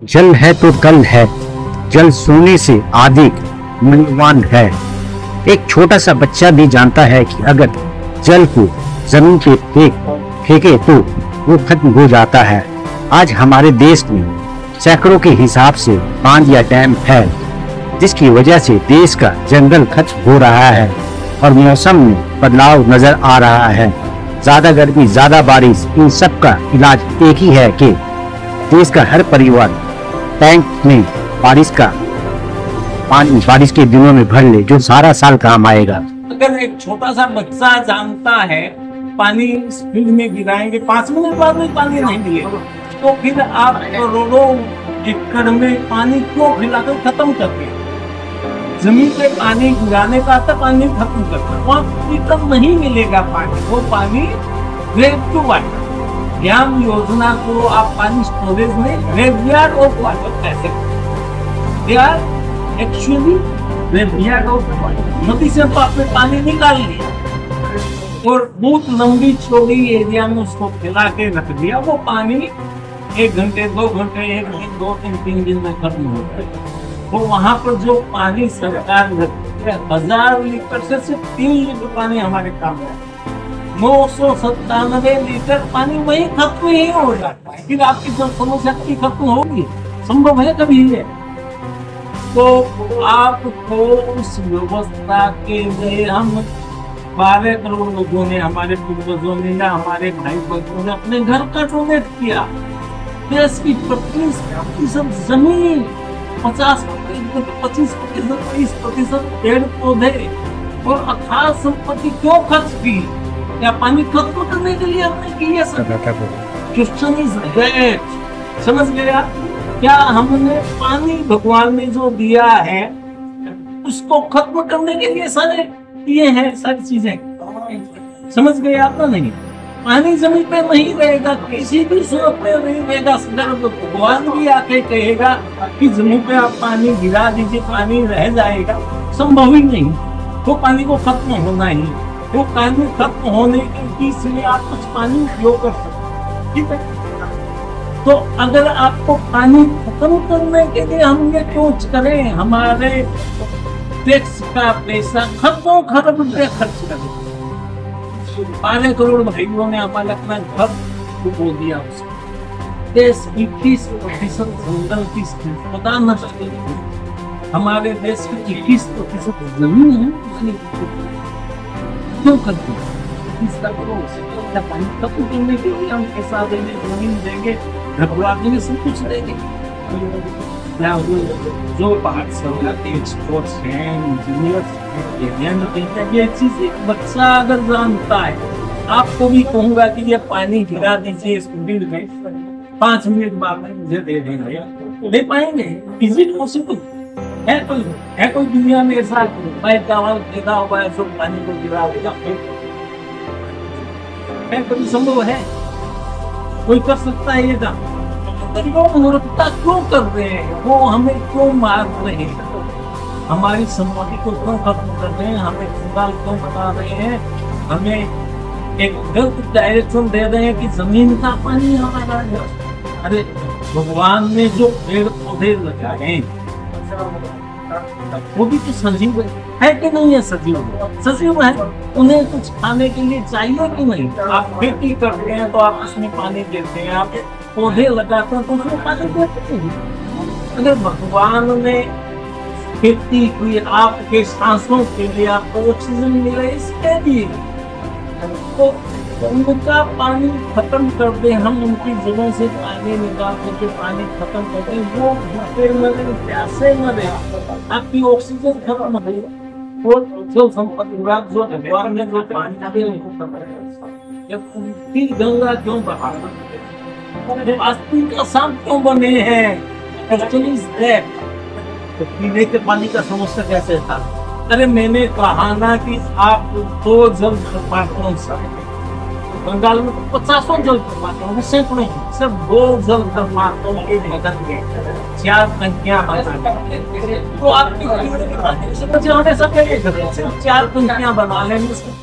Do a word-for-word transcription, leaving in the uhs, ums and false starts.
जल है तो कल है, जल सोने से अधिक मूल्यवान है। एक छोटा सा बच्चा भी जानता है कि अगर जल को जमीन पे फेंक फेंके तो वो खत्म हो जाता है। आज हमारे देश में सैकड़ों के हिसाब से बांध या डैम है, जिसकी वजह से देश का जंगल खत्म हो रहा है और मौसम में बदलाव नजर आ रहा है। ज्यादा गर्मी, ज्यादा बारिश, इन सब का इलाज एक ही है कि देश का हर परिवार टैंक में बारिश का पानी बारिश के दिनों में भर ले, जो सारा साल काम आएगा। अगर एक छोटा सा बच्चा जानता है पानी स्पीड में गिराएंगे, पांच मिनट बाद में पानी नहीं मिलेगा, तो फिर आप करोड़ों एकड़ में पानी क्यों खिलाकर खत्म करते हैं? जमीन पे पानी गिराने का था, पानी खत्म करता है, वहाँ कम नहीं मिलेगा पानी, वो पानी ग्रेव टू वाटर याम योजना को आप पानी स्टोरेज में ग्रेवयार्ड ऑफ वाटर कैसे एक्चुअली ग्रेवयार्ड ऑफ वाटर। नदी से तो आपने पानी निकाल लिया और बहुत लंबी चौड़ी एरिया में उसको फैला के रख दिया, वो पानी एक घंटे दो घंटे एक दिन दो दिन तीन दिन में खत्म हो जाएगा। वो वहां पर जो पानी सरकार रखती है हजार लीटर से सिर्फ तीन लीटर पानी हमारे काम है, नौ सौ सत्तानवे लीटर पानी वही खत्म ही हो जाता है। फिर आपकी जल समस्या कभी खत्म होगी? संभव है कभी है? तो आपको उस व्यवस्था के लिए हम बारह करोड़ लोगों ने, हमारे पूर्वजों ने या हमारे भाई बहनों ने अपने घर का डोनेट किया। देश की पच्चीस प्रतिशत जमीन, पचास प्रतिशत पच्चीस प्रतिशत तीस प्रतिशत पेड़ पौधे और अथाह संपत्ति क्यों खर्च की? या पानी खत्म करने के लिए हमने किया? क्वेश्चन इज दैट, समझ गया? क्या हमने पानी भगवान ने जो दिया है उसको खत्म करने के लिए सारे किए हैं, सारी चीजें, समझ गए आप? ना नहीं, पानी जमीन पे नहीं रहेगा, किसी भी सूरत में नहीं रहेगा। भगवान भी आके कहेगा कि जमीन पे आप पानी गिरा दीजिए, पानी रह जाएगा, संभव ही नहीं। वो पानी को खत्म होना ही, वो पानी खत्म होने के बीच में आप कुछ पानी उपयोग कर सकते, ठीक है? तो अगर आपको पानी खत्म करने के लिए हम ये क्यों करें? हमारे टैक्स का पैसा खरबों खरब रुपये खर्च करें। बारह करोड़ भाइयों ने हमारा अपना घर डुबो दिया। उसको देश इक्कीस प्रतिशत जंगल की संपदा नष्ट कर दी। हमारे देश की इक्कीस प्रतिशत जमीन है, क्यों करते हैं? पानी खत्म करने के लिए हम पैसा देंगे, जमीन देंगे, घबरा देंगे, सब कुछ देंगे। जो बाहर से एक्सपर्ट्स हैं, इंजीनियर्स हैं, ये चीज एक बच्चा अगर जानता है, आपको भी कहूंगा कि ये पानी गिरा दीजिए इस बिल में, पांच मिनट बाद में मुझे दे देंगे, दे पाएंगे? Is it possible? है कोई है कोई दुनिया में ऐसा देखा हुआ है जो पानी को गिरा देगा? कभी संभव है? कोई कर सकता है ये काम? वो मूर्खता क्यों कर रहे हैं? वो हमें क्यों मार रहे हैं? हमारी संपत्ति को क्यों खत्म कर रहे हैं? हमें कंगाल क्यों बता रहे हैं? हमें एक गलत डायरेक्शन दे रहे हैं कि जमीन का पानी हमारा है। अरे भगवान ने जो पेड़ पौधे लगाए वो भी तो सजीव है कि नहीं है? सजीव सजीव है, उन्हें कुछ खाने के लिए चाहिए कि नहीं? आप खेती करते हैं तो आप उसमें पानी देते हैं, आप पौधे लगाते हैं तो उसमें पानी देते हैं। अगर भगवान ने खेती की आपके सांसों के लिए, आपको ऑक्सीजन मिले इसके लिए, तो उनका पानी खत्म कर दे, हम उनकी जगहों से पानी निकाल करके पानी खत्म कर दे, वो भूखे मरे, प्यासे मरे, आपकी ऑक्सीजन खत्म हो गई। और जो संपत्ति विभाग जो भगवान ने जो पानी दिया उनको उनकी गंगा क्यों बहा? का सांप क्यों बने हैं? एक्चुअली तो पीने के पानी का समस्या कैसे था? अरे मैंने कहा ना कि आप दो जल प्रपातों से, बंगाल में तो पचासों जल प्रपातों में सैकड़ों, सिर्फ दो जल प्रपातों के मदद के चार टंकियां बना, तो आपकी सिर्फ चार टंकियां बना लेंगे।